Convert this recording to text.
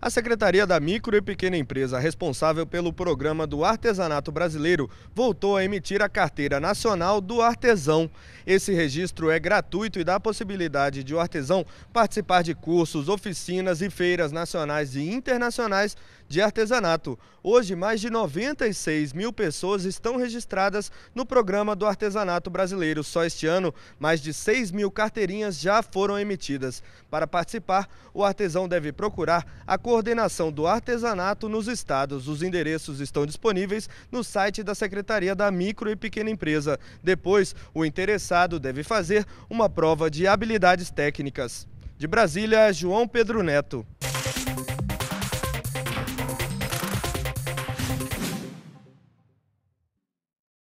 A Secretaria da Micro e Pequena Empresa, responsável pelo Programa do Artesanato Brasileiro, voltou a emitir a Carteira Nacional do Artesão. Esse registro é gratuito e dá a possibilidade de o artesão participar de cursos, oficinas e feiras nacionais e internacionais de artesanato. Hoje, mais de 96 mil pessoas estão registradas no Programa do Artesanato Brasileiro. Só este ano, mais de 6 mil carteirinhas já foram emitidas. Para participar, o artesão deve procurar a coordenação do artesanato nos estados. Os endereços estão disponíveis no site da Secretaria da Micro e Pequena Empresa. Depois, o interessado deve fazer uma prova de habilidades técnicas. De Brasília, João Pedro Neto.